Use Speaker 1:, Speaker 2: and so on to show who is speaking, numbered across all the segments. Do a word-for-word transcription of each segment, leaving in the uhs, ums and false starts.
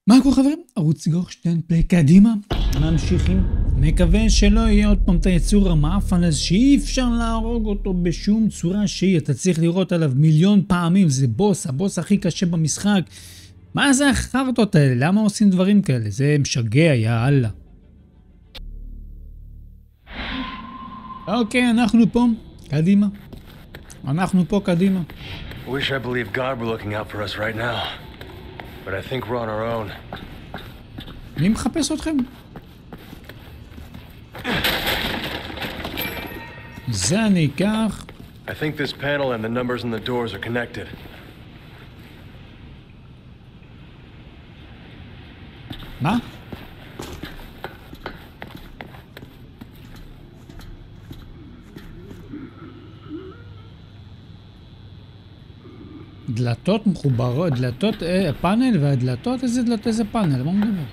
Speaker 1: מה קורה חברים? ערוץ גוכשטיין פליי קדימה, ממשיכים. מקווה שלא יהיה עוד פעם את היצור המאפן הזה שאי אפשר להרוג אותו בשום צורה שהיא. אתה צריך לראות עליו מיליון פעמים, זה בוס, הבוס הכי קשה במשחק. מה זה החרטות האלה? למה עושים דברים כאלה? זה משגע, יא אללה. אוקיי, אנחנו פה, קדימה. אנחנו פה, קדימה.
Speaker 2: Wish I believed God were looking out for us right now. But I think we're on our own.
Speaker 1: מי מחפש אתכם? זה אני אקח.
Speaker 2: I think this panel and the numbers on the doors are connected.
Speaker 1: מה? דלתות מחוברות, דלתות, אה, פאנל והדלתות, איזה דלתות, איזה פאנל, מה מדבר?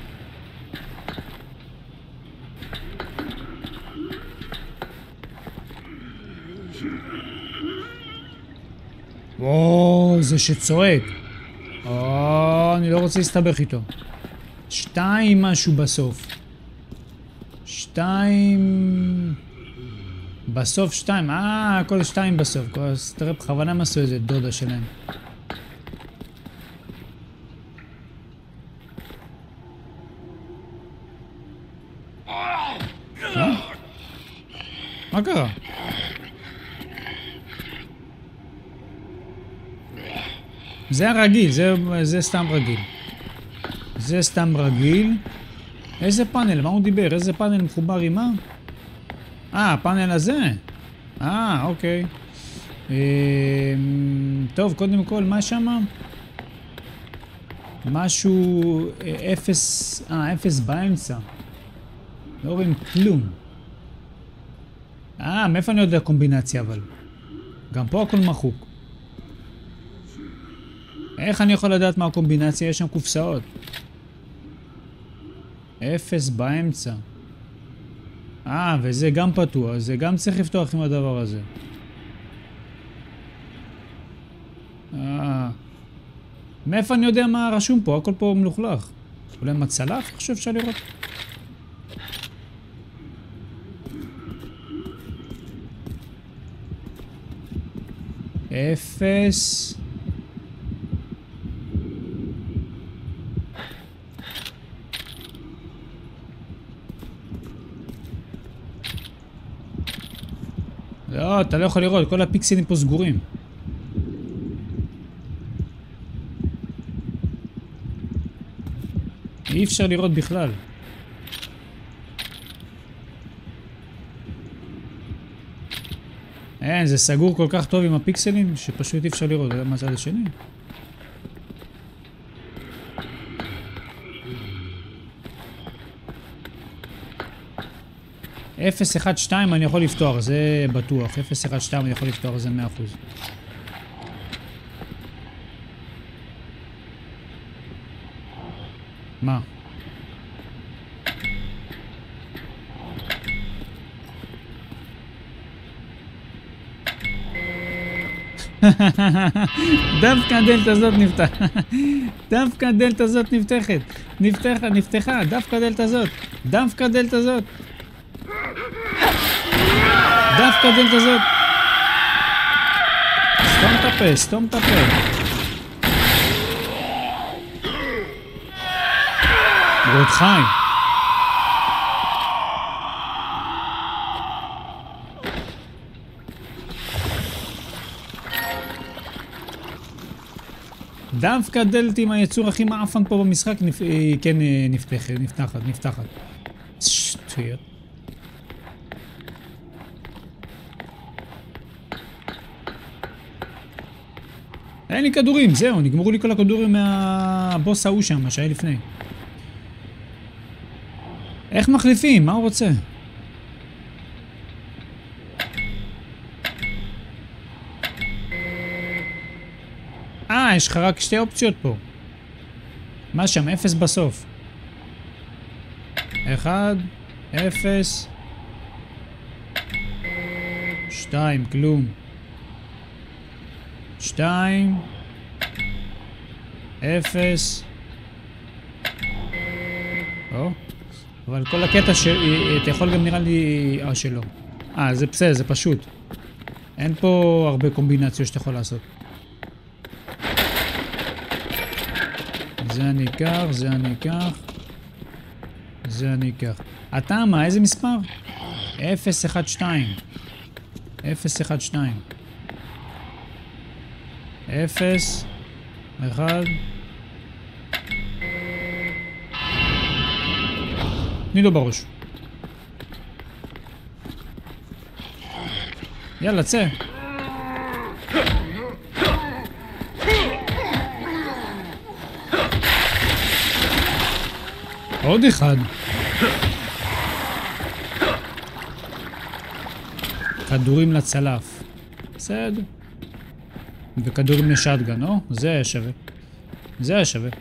Speaker 1: וואו, זה שצועק. או, אני לא רוצה להסתבך איתו. שתיים משהו בסוף. שתיים... בסוף שתיים, אה, הכל שתיים בסוף. אז תראה, בכוונה מסו איזה דודה שלהם. מה? מה קרה? זה הרגיל, זה, זה סתם רגיל. זה סתם רגיל. איזה פאנל? מה הוא דיבר? איזה פאנל מחובר עם מה? אה, הפאנל הזה? אה, אוקיי. אה, טוב, קודם כל, מה שמה? משהו אפס, אה, אפס באמצע. לא רואים כלום. אה, מאיפה אני יודע קומבינציה אבל? גם פה הכל מחוק. איך אני יכול לדעת מה הקומבינציה? יש שם קופסאות. אפס באמצע. אה, וזה גם פתוח, זה גם צריך לפתוח עם הדבר הזה. אה, מאיפה אני יודע מה רשום פה? הכל פה מלוכלך. אולי מצלף? איך שאפשר לראות? אפס... לא, אתה לא יכול לראות, כל הפיקסלים פה סגורים. אי אפשר לראות בכלל. אין, זה סגור כל כך טוב עם הפיקסלים שפשוט אי אפשר לראות. מה הצד השני? אפס אחת שתיים אני יכול לפתוח, זה בטוח. אפס אחת שתיים אני יכול לפתוח, זה מאה אחוז. מה? דווקא הדלת הזאת נפתח. דווקא הדלת הזאת נפתחת. נפתחה, נפתחה, דווקא הדלת הזאת. דווקא הדלת הזאת. דווקא הדלת הזאת. סתום את הפה, סתום את הפה. עוד חי. דווקא הדלת עם היצור הכי מאפן פה במשחק נפ... כן נפתחת, נפתחת, נפתחת. שטויות. אין לי כדורים, זהו, נגמרו לי כל הכדורים מהבוס ההוא שם, מה שהיה לפני. איך מחליפים? מה הוא רוצה? אה, יש לך רק שתי אופציות פה. מה שם? אפס בסוף. אחד, אפס. שתיים, כלום. שתיים, אפס, או, אבל כל הקטע שאתה יכול גם נראה לי... אה, שלא. אה, זה בסדר, זה פשוט. אין פה הרבה קומבינציות שאתה יכול לעשות. זה אני אקח, זה אני אקח. זה אני אקח. אתה מה? איזה מספר? אפס אחת שתיים. אפס אחת שתיים. אפס אחד. תני לו בראש. יאללה, צא. עוד אחד. כדורים לצלף. בסדר. וכדורים לשטגן, לא? זה היה שווה. זה היה שווה.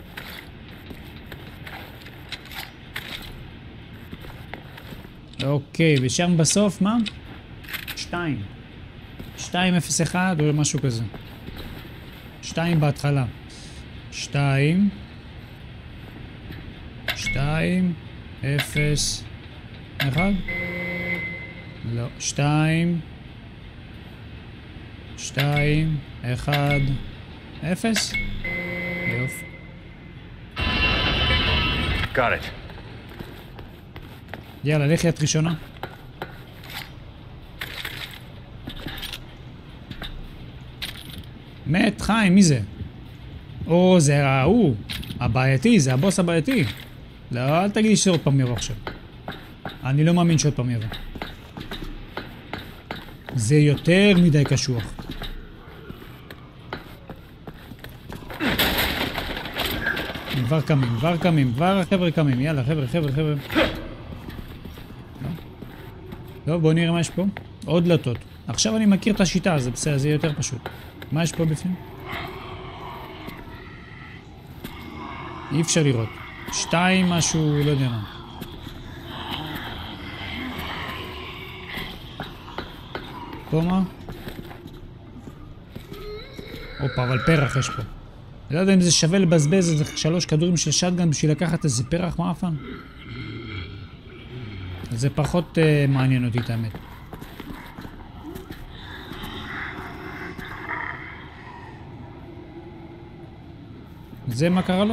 Speaker 1: אוקיי, ושם בסוף מה? שתיים. שתיים אפס אחד או משהו כזה. שתיים בהתחלה. שתיים. שתיים. אפס. אחד. לא. שתיים. שתיים. אחד. אפס. יופי.
Speaker 2: Got it.
Speaker 1: יאללה, לך יד ראשונה. מת, חיים, מי זה? או, זה ההוא. הבעייתי, זה הבוס הבעייתי. לא, אל תגידי שעוד פעם יבוא עכשיו. אני לא מאמין שעוד פעם יבוא. זה יותר מדי קשוח. כבר קמים, כבר קמים, כבר החבר'ה קמים. יאללה, חבר'ה, חבר'ה, חבר'ה. טוב, בואו נראה מה יש פה. עוד דלתות. עכשיו אני מכיר את השיטה, זה בסדר, זה יותר פשוט. מה יש פה בפנים? אי אפשר לראות. שתיים, משהו, לא יודע מה. פה מה? אופה, אבל פרח יש פה. אני לא יודע אם זה שווה לבזבז איזה שלוש כדורים של שטגן בשביל לקחת איזה פרח מאפן. זה פחות uh, מעניין אותי את האמת. זה מה קרה לו?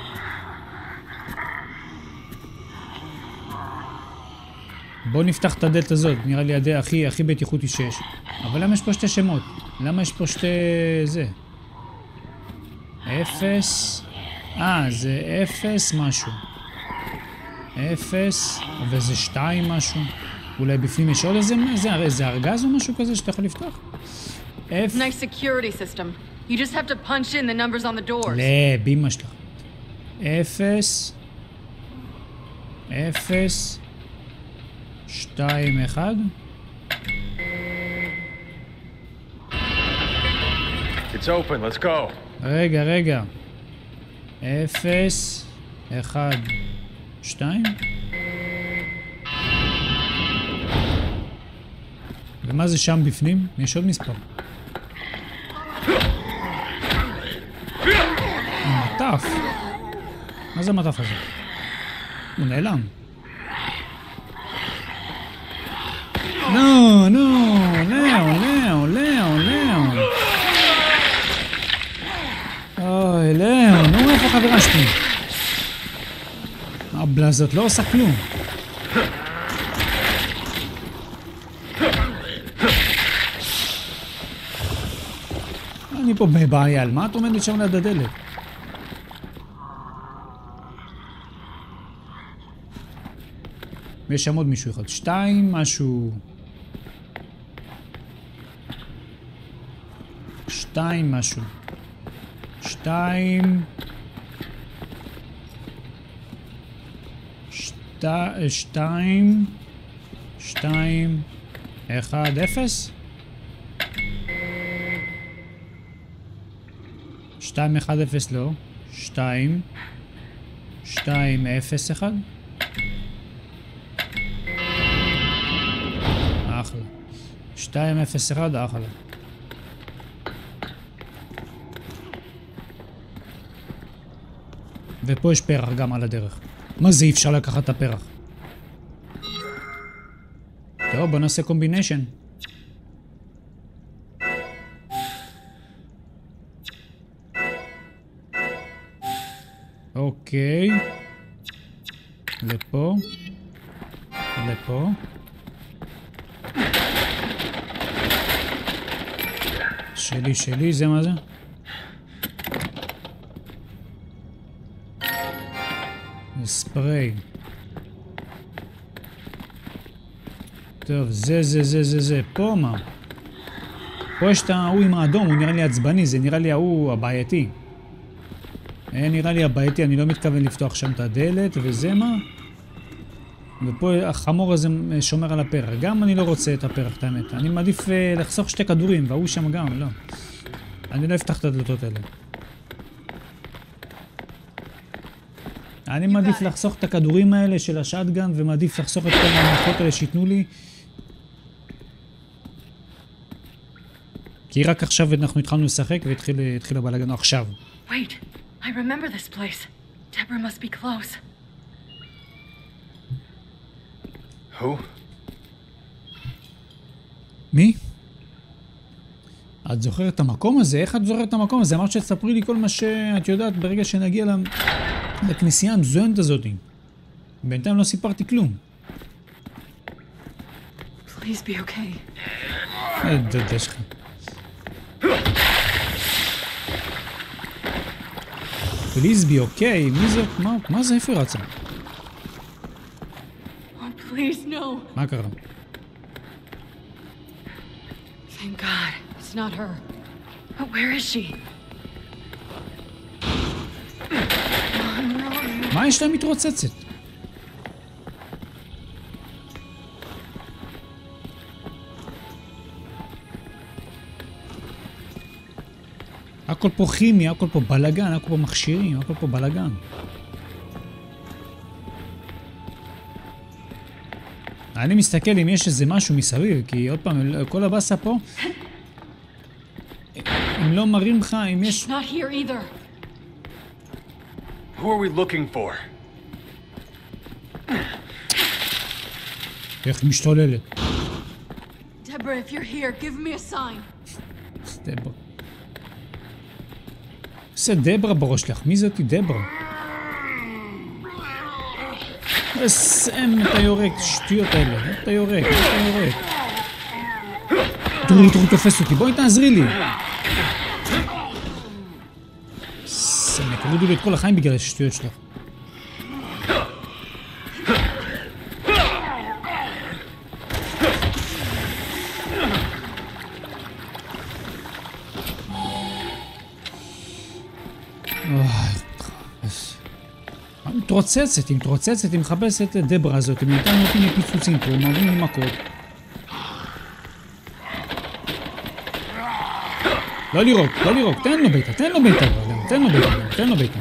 Speaker 1: בואו נפתח את הדלת הזאת, נראה לי הדלת הכי, הכי בטיחותי שיש. אבל למה יש פה שתי שמות? למה יש פה שתי... זה? אפס... אה, זה אפס משהו. אפס, וזה שתיים משהו. אולי בפנים יש עוד איזה... זה, איזה ארגז או משהו כזה שאתה יכול לפתוח? אפ...
Speaker 3: Nice security system. You just have to punch in the numbers on the doors.
Speaker 1: לא, בימה שלך. אפס... אפס... שתיים, אחד.
Speaker 2: It's open, let's go.
Speaker 1: רגע, רגע. אפס, אחד, שתיים. ומה זה שם בפנים? יש עוד מספר. מטף. מה זה המטף הזה? הוא נעלם. לא, לא, לא, לא, לא, לא. אוי, לא, נו, איפה חברה שלי? הבלזות לא עושה כלום. אני פה בבעיה, על מה את עומדת שם ליד הדלת? ויש שם עוד מישהו אחד. שתיים, משהו... שתיים, משהו. שתיים... שת... שתיים... שתיים... אחד, אפס? שתיים, אחד, אפס, לא. שתיים... שתיים, אפס, אחד? אחלה. שתיים, אפס, אחד, אחלה. ופה יש פרח גם על הדרך. מה זה אי אפשר לקחת את הפרח? טוב, בוא נעשה קומביניישן. אוקיי. לפה. לפה. שלי, שלי, זה מה זה? ספרי. טוב, זה, זה, זה, זה, זה. פה מה? פה יש את ההוא עם האדום, הוא נראה לי עצבני, זה נראה לי ההוא הבעייתי. נראה לי הבעייתי, אני לא מתכוון לפתוח שם את הדלת, וזה מה? ופה החמור הזה שומר על הפרח. גם אני לא רוצה את הפרח, את האמת. אני מעדיף לחסוך שתי כדורים, והוא שם גם, לא. אני לא אפתח את הדלתות האלה. אני מעדיף לחסוך את הכדורים האלה של השאטגן, ומעדיף לחסוך את כל המערכות האלה שיתנו לי. כי רק עכשיו אנחנו התחלנו לשחק, והתחיל הבלגן עכשיו.
Speaker 3: Wait, I remember this place. Deborah must be close.
Speaker 2: Who?
Speaker 1: מי? את זוכרת את המקום הזה? איך את זוכרת את המקום הזה? אמרת שתספרי לי כל מה שאת יודעת ברגע שנגיע לכנסייה המזוינת הזאת. בינתיים לא סיפרתי כלום.
Speaker 3: Please be okay.
Speaker 1: אה, דודה שלך. Please be okay. מי זה? מה, מה זה? איפה רצה?
Speaker 3: Oh, please, no.
Speaker 1: מה קרה?
Speaker 3: Thank God, it's not her. But where is she?
Speaker 1: מה יש לה מתרוצצת? הכל פה כימי, הכל פה בלגן, הכל פה מכשירים, הכל פה בלגן. אני מסתכל אם יש איזה משהו מסביב, כי עוד פעם, כל הבאסה פה, אם לא מראים לך, אם יש...
Speaker 3: She's not here either.
Speaker 2: Who are we looking for?
Speaker 1: איך היא משתוללת?
Speaker 3: Deborah, if you're here, give me a sign.
Speaker 1: דברה. זה דברה בראש לך, מי זאתי דברה? אסם, אתה יורק, שטויות האלה, אתה יורק, אתה יורק. תראי, תראי, תופס אותי, בואי תעזרי לי. אסם, תורידו לי את כל החיים בגלל השטויות שלך. היא מתרוצצת, היא מתרוצצת, היא מחפשת את דברה הזאת, היא נתן אותי מפיצוצים פה, מעבים לי מכות. לא לירוק, לא לירוק, תן לו ביתה, תן לו ביתה, תן לו ביתה, תן לו ביתה.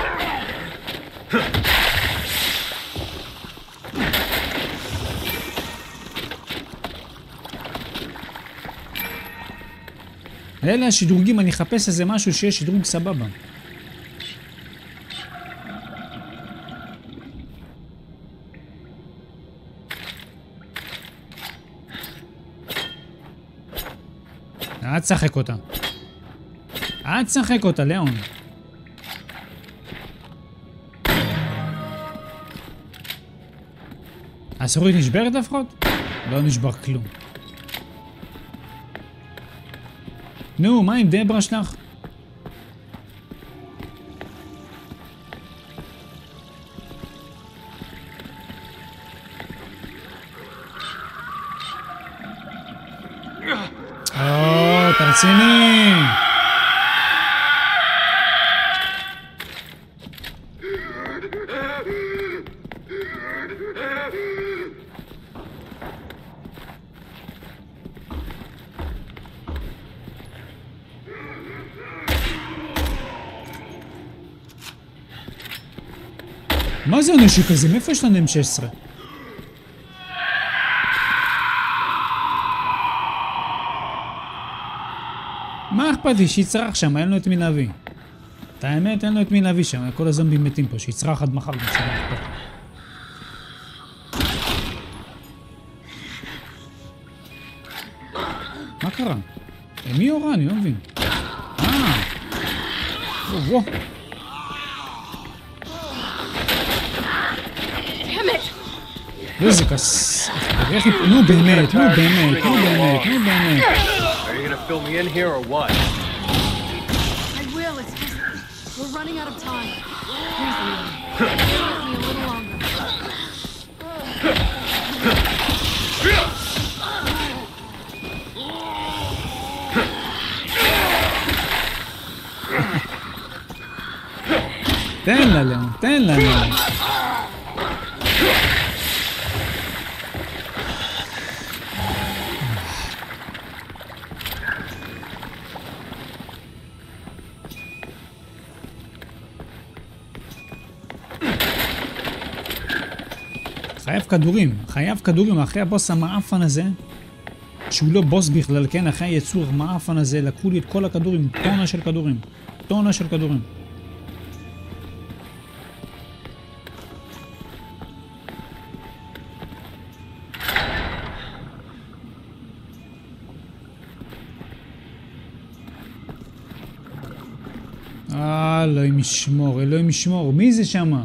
Speaker 1: אלה השדרוגים, אני אחפש איזה משהו שיש שדרוג סבבה. אל תשחק אותה. אל תשחק אותה, ליאון. הסורית נשברת לפחות? לא נשבר כלום. נו, מה עם דברה שלך? או, תרציני! מה זה הנשק הזה? מאיפה יש לנו אם שש עשרה? מה אכפת לי? שיצרח שם, אין לו את מי להביא. את האמת, אין לו את מי להביא שם, כל הזומבים מתים פה, שיצרח עד מחר. קרה? מי יורה? אני לא מבין. אה. וואו. איזה כס... נו באמת, נו באמת, נו באמת, נו באמת.
Speaker 2: Are you gonna fill me in here or what?
Speaker 3: I will. It's just we're running out of time. Please, Leon. Stay with me a little longer.
Speaker 1: תן לה, לאון, תן לה, לאון. חייב כדורים, חייב כדורים אחרי הבוס המאפן הזה, שהוא לא בוס בכלל, כן, אחרי היצור המאפן הזה, לקחו לי את כל הכדורים, טונה של כדורים, טונה של כדורים. אה, אלוהים ישמור, אלוהים ישמור, מי זה שמה?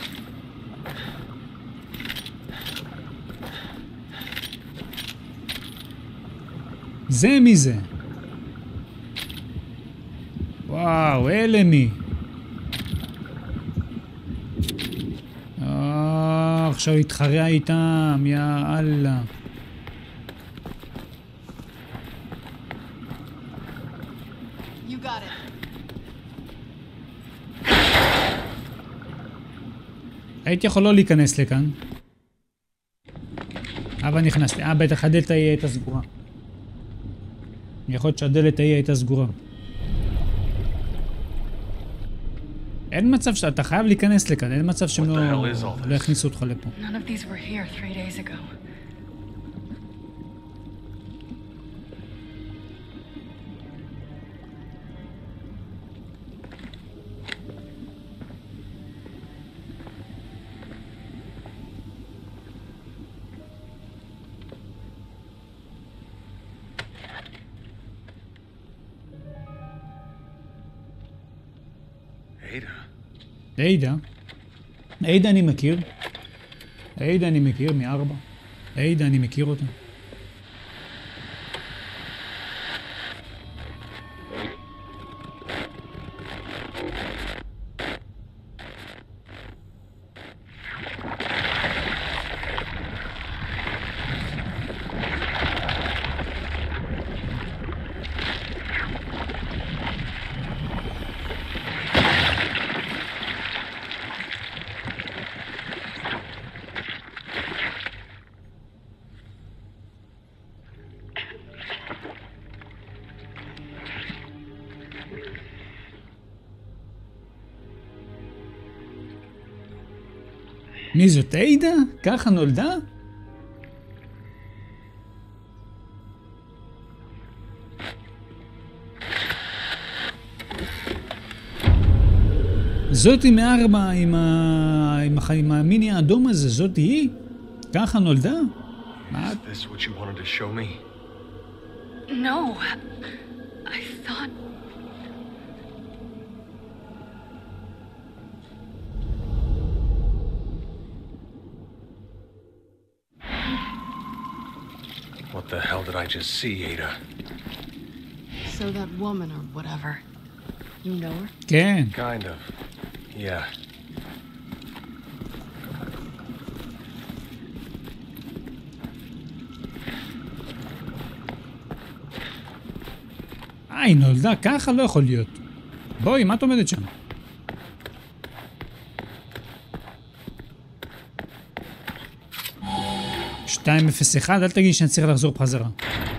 Speaker 1: זה מי זה? וואו, אלה מי? אה, עכשיו התחרע איתם, יא אללה.
Speaker 3: You got it.
Speaker 1: הייתי יכול לא להיכנס לכאן. אבל נכנסתי. אה, בטח הדלת היא הייתה סגורה. יכול להיות שהדלת היא הייתה סגורה. אין מצב שאתה חייב להיכנס לכאן, אין מצב שהם לא יכניסו אותך לפה.
Speaker 3: None of these were here three days ago.
Speaker 1: עידה. עידה אני מכיר. עידה אני מכיר מארבע. עידה אני מכיר אותה. מי זאת עידה? ככה נולדה? זאתי מארבע עם ה... עם, הח... עם המיני האדום הזה, זאתי היא? ככה נולדה? מה?
Speaker 2: Is this what you wanted to show me?
Speaker 3: No. I thought...
Speaker 2: What the hell did I just see, Ada?
Speaker 3: So that woman or whatever. You know her?
Speaker 1: כן.
Speaker 2: Kind of. Yeah.
Speaker 1: אה, היא נולדה ככה? לא יכול להיות. בואי, מה את עומדת שם? שתיים אפס אחת, אל תגיד שאני צריך לחזור בחזרה.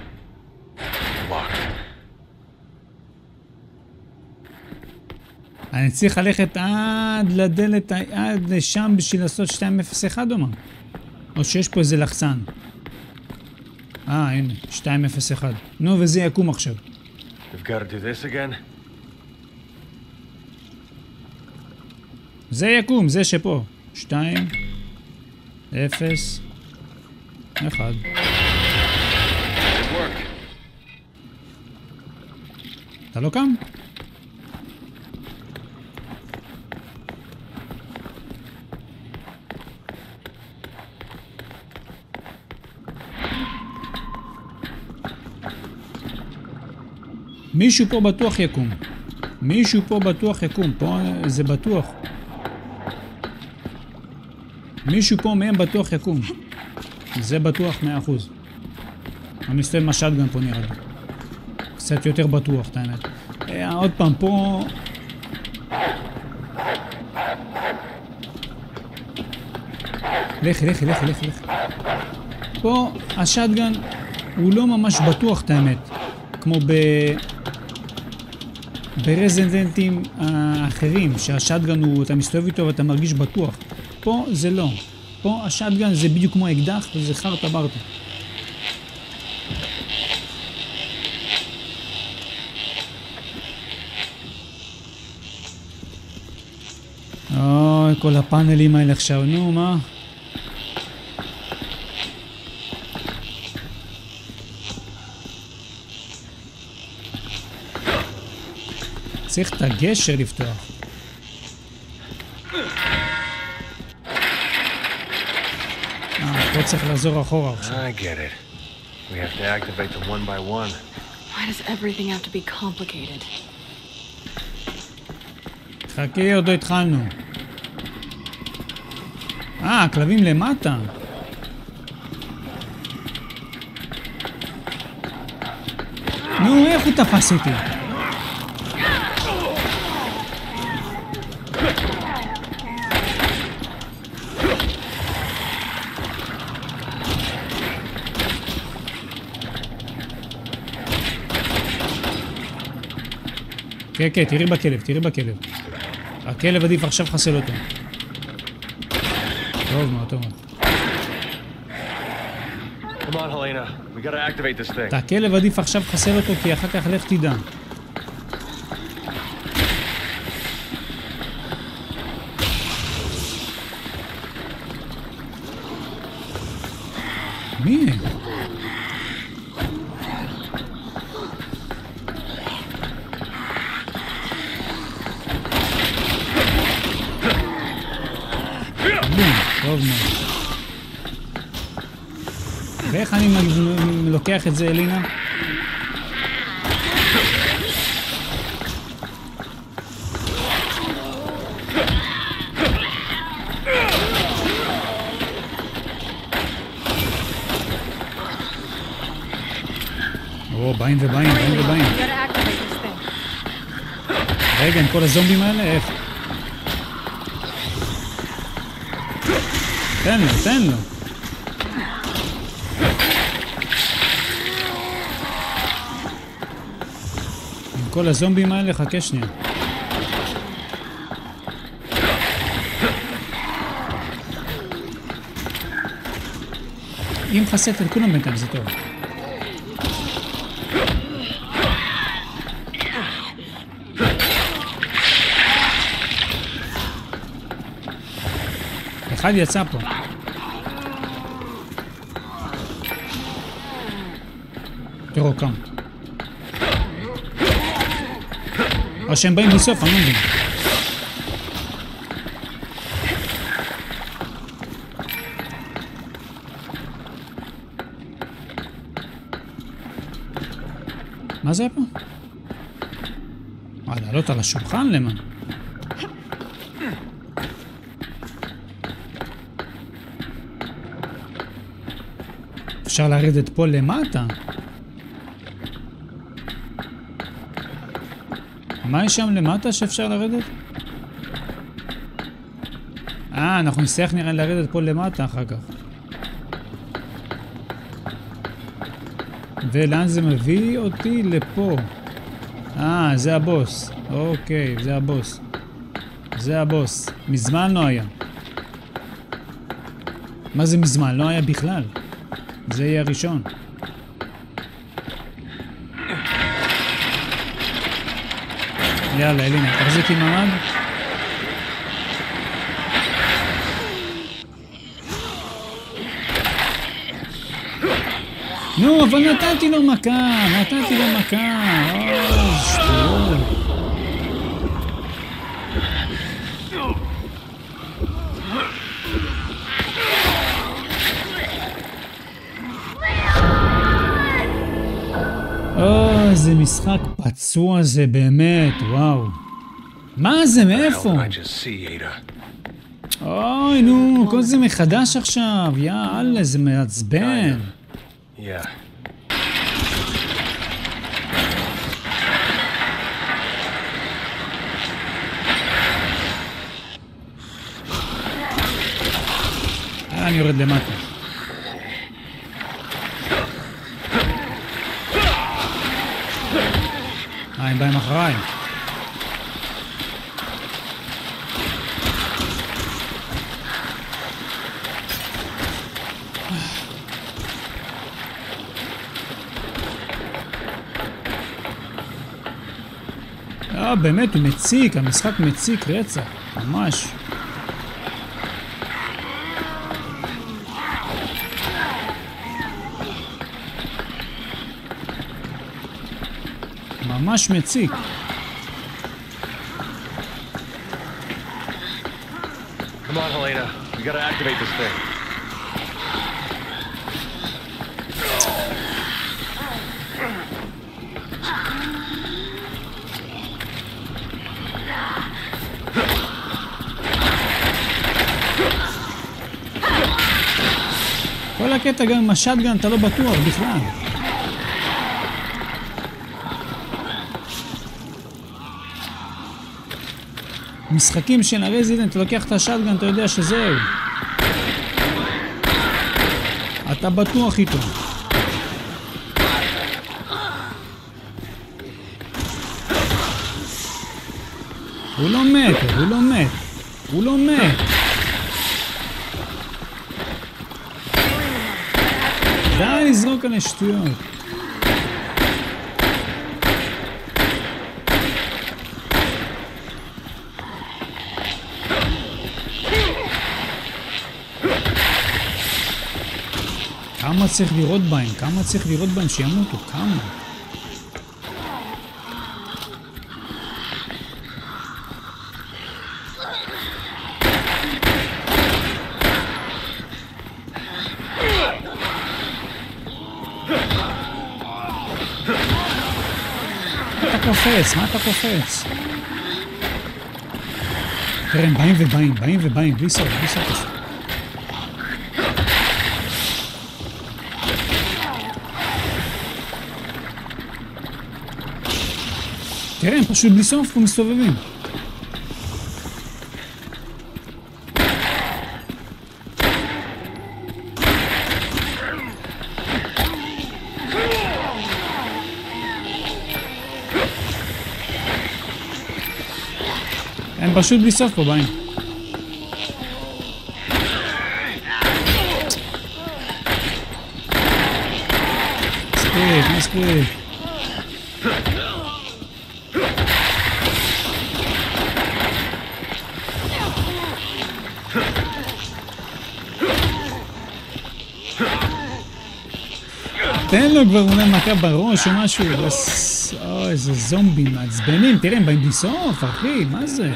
Speaker 1: אני צריך ללכת עד לדלת, עד לשם בשביל לעשות שתיים אפס אחת או מה? או שיש פה איזה לחצן. אה, הנה, שתיים אפס אחת. נו, וזה יקום עכשיו.
Speaker 2: We've got to do this again.
Speaker 1: זה יקום, זה שפה. שתיים, אפס, אחד. אתה לא קם? מישהו פה בטוח יקום. מישהו פה בטוח יקום. פה זה בטוח. מישהו פה מהם בטוח יקום. זה בטוח מאה אחוז. אני מסתכל משד גם פה נראה לי. קצת יותר בטוח, את האמת. אה, עוד פעם, פה... לכי, לכי, לכי, לכי, לכי. פה השטגן הוא לא ממש בטוח, את האמת. כמו ב... ברזידנטים האחרים, שהשטגן הוא, אתה מסתובב איתו ואתה מרגיש בטוח. פה זה לא. פה השטגן זה בדיוק כמו אקדח, וזה חרטה ברטה. אוי, כל הפאנלים האלה עכשיו, נו, מה? צריך את הגשר לפתוח. אה, פה צריך לעזור אחורה עכשיו.
Speaker 2: I get it. We have to activate them one by one.
Speaker 3: Why does everything have to be complicated?
Speaker 1: חכה, עוד לא התחלנו. אה, הכלבים למטה. נו, איך הוא תפס אותי? כן, כן, תראי בכלב, תראי בכלב. הכלב עדיף עכשיו חסל אותו. טוב מאוד, טוב מאוד.
Speaker 2: Come on, Helena. We gotta activate this thing.
Speaker 1: את הכלב עדיף עכשיו חסל אותו, כי אחר כך לך תדע. מי? טוב מאוד. ואיך אני לוקח את זה, אלינה? או, באים ובאים, באים ובאים. רגע, עם כל הזומבים האלה, איך? תן לו, תן לו. עם כל הזומבים האלה, חכה שנייה. אם חסית את כולם בינתיים, זה טוב. אחד יצא פה. תראו, קם. או שהם באים בסוף, אני לא מבין. מה זה פה? מה, לעלות על השולחן למה? אפשר לרדת פה למטה. מה יש שם למטה שאפשר לרדת? אה, אנחנו נצטרך נראה לרדת פה למטה אחר כך. ולאן זה מביא אותי? לפה. אה, זה הבוס. אוקיי, זה הבוס. זה הבוס. מזמן לא היה. מה זה מזמן? לא היה בכלל. זה יהיה הראשון. יאללה, אלינה, תחזיקי ממד. נו, אבל נתתי לו מכה, נתתי לו מכה. אוי, שטות. אוי, איזה משחק פצוע זה באמת, וואו. מה זה, מאיפה? אוי, נו, כל זה מחדש עכשיו, יאללה, זה מעצבן. אני יורד למטה. אה, הם באים אחריי. אה, באמת, הוא מציק, המשחק מציק רצח, ממש. ממש מציק.
Speaker 2: Come on, Helena. We gotta activate this thing.
Speaker 1: כל הקטע גם עם השטגן, אתה לא בטוח בכלל. משחקים של הרזידנט, אתה לוקח את השטגן, אתה יודע שזהו. אתה בטוח איתו. הוא לא מת, הוא לא מת. הוא לא מת. די לזרוק על השטויות. כמה צריך לראות בהם? כמה צריך לראות בהם שימותו? כמה? אתה קופץ? מה אתה קופץ? תראה, הם באים ובאים, באים ובאים, בלי סוף, בלי סוף. תראה, הם פשוט בלי סוף ומסתובבים. הם פשוט בלי סוף פה באים. מספיק, מספיק. תן לו כבר אולי מכה בראש או משהו. אוי, איזה זומבים מעצבנים. תראה, הם באים בלי סוף, אחי, מה זה?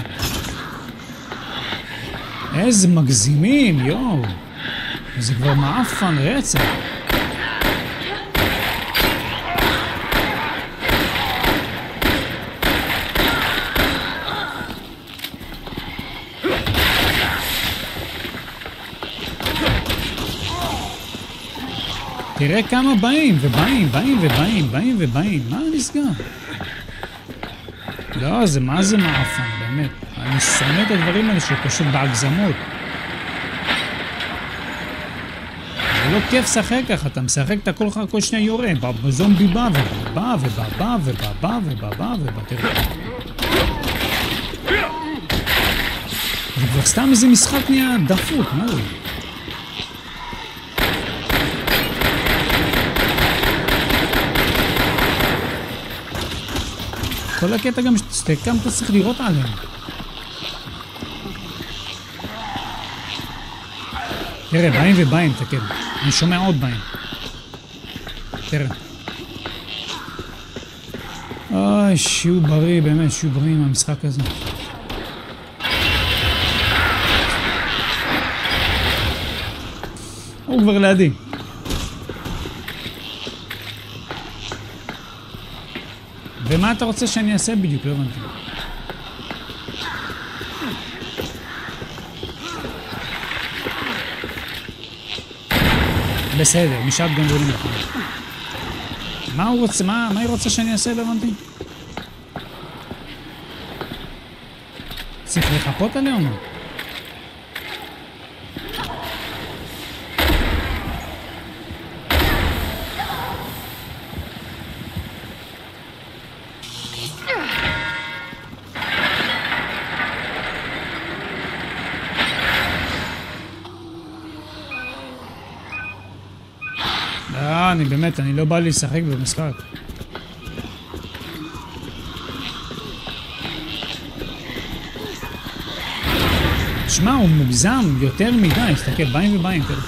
Speaker 1: איזה מגזימים, יואו. זה כבר מעפן רצח. תראה כמה באים, ובאים, באים ובאים, באים ובאים. מה נסגר? לא, זה מה זה מעפן, באמת. אני שונא את הדברים האלה שפשוט בהגזמות. זה לא כיף לשחק ככה, אתה משחק את הכל אחר כל שנייה יורה. בזומבי בא ובא ובא ובא ובא ובא ובא ובא. תראה. זה כבר סתם איזה משחק נהיה דפוק, מה זה? כל הקטע גם שתקם אתה צריך לראות עליהם. תראה, באים ובאים, תקל. אני שומע עוד באים. תראה. אוי, שיהיו בריא, באמת, שיהיו בריא עם המשחק הזה. הוא כבר לידי. ומה אתה רוצה שאני אעשה בדיוק? לא הבנתי. בסדר, משעת גנבולים נכון. מה הוא רוצה? מה, מה היא רוצה שאני אעשה? לא הבנתי. צריך לחפות עליה או מה? אה, אני באמת, אני לא בא לי לשחק במשחק. שמע, הוא מוגזם יותר מדי, הסתכל, באים ובאים כאלה.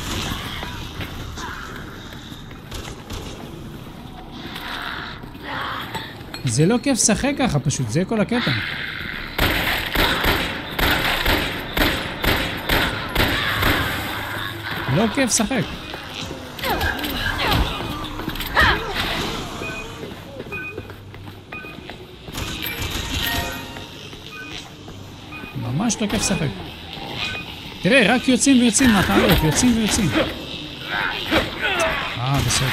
Speaker 1: זה לא כיף לשחק ככה פשוט, זה כל הקטע. לא כיף לשחק. ממש לא כיף לשחק. תראה, רק יוצאים ויוצאים מהתעלות, יוצאים ויוצאים. אה, בסדר.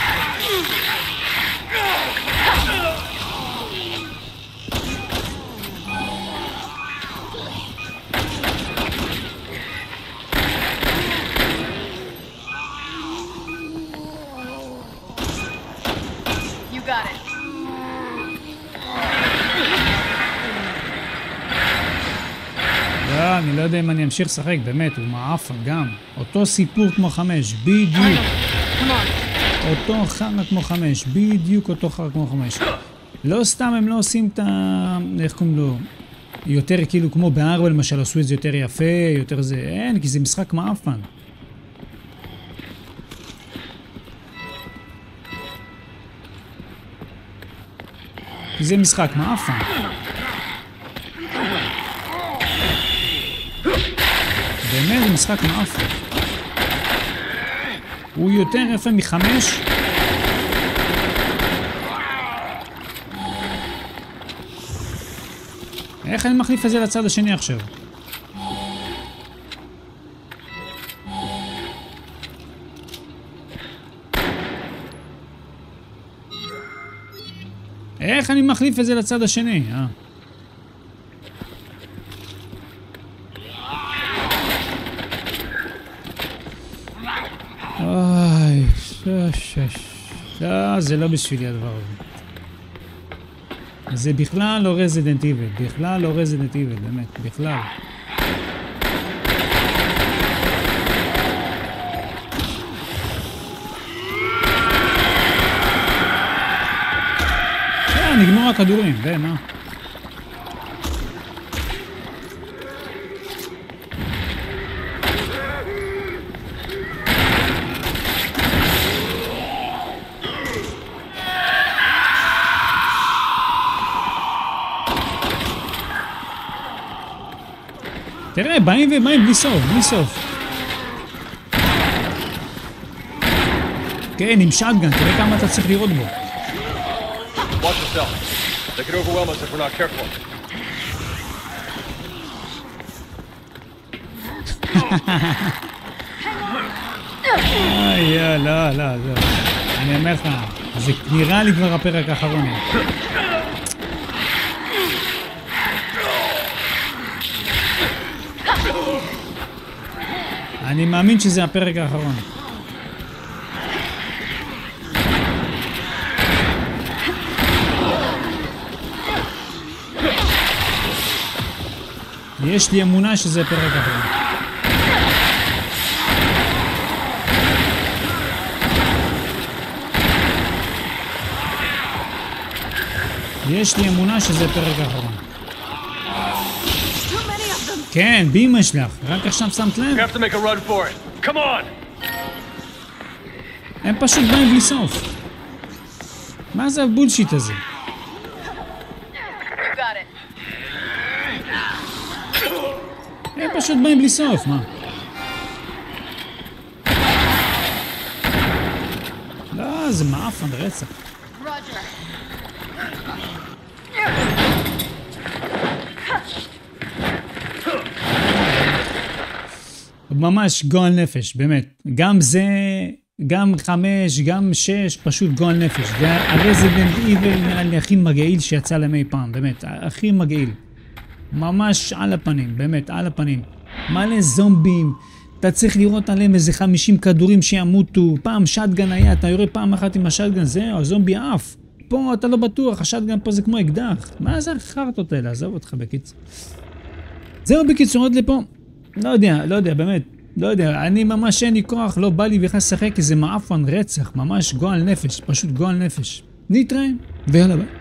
Speaker 3: You got it.
Speaker 1: אני לא יודע אם אני אמשיך לשחק, באמת, הוא מעפן גם. אותו סיפור כמו חמש, בדיוק. אותו חרא כמו חמש, בדיוק אותו חרא כמו חמש. לא סתם הם לא עושים את ה... איך קוראים לו? יותר כאילו כמו בארבל למשל, עשו את זה יותר יפה, יותר זה... אין, כי זה משחק מעפן. כי זה משחק מעפן. באמת זה משחק מעפן. הוא יותר יפה מחמש. איך אני מחליף את זה לצד השני עכשיו? איך אני מחליף את זה לצד השני? אה. אוי, שש, שש. לא, זה לא בשבילי הדבר הזה. זה בכלל לא רזידנט איבל, בכלל לא רזידנט איבל, באמת, בכלל. אה, נגמור הכדורים, ומה? תראה, באים ובאים בלי סוף, בלי סוף. כן, עם שטגן, תראה כמה אתה צריך לראות בו.
Speaker 2: Watch yourself. They could overwhelm us if we're not careful.
Speaker 1: אוי, לא, לא, לא. אני אומר לך, זה נראה לי כבר הפרק האחרון. אני מאמין שזה הפרק האחרון. יש לי אמונה שזה הפרק האחרון. יש לי אמונה שזה הפרק האחרון. כן, בימה שלך, רק עכשיו שמת לב.
Speaker 2: Come on.
Speaker 1: הם פשוט באים בלי סוף. מה זה הבולשיט הזה?
Speaker 3: You got it.
Speaker 1: הם פשוט באים בלי סוף, מה? לא, זה מאפן רצח.
Speaker 3: Roger.
Speaker 1: ממש גועל נפש, באמת. גם זה, גם חמש, גם שש, פשוט גועל נפש. זה הרזידנט איבל נראה לי הכי מגעיל שיצא להם אי פעם, באמת, הכי מגעיל. ממש על הפנים, באמת, על הפנים. מלא זומבים, אתה צריך לראות עליהם איזה חמישים כדורים שימותו. פעם שטגן היה, אתה יורה פעם אחת עם השטגן, זהו, הזומבי עף. פה אתה לא בטוח, השטגן פה זה כמו אקדח. מה זה החרטות האלה? עזוב אותך בקיצור. זהו בקיצור, עוד לפה. לא יודע, לא יודע, באמת, לא יודע, אני ממש אין לי כוח, לא בא לי בכלל לשחק, כי זה מאפן רצח, ממש גועל נפש, פשוט גועל נפש. נתראה, ויאללה ביי.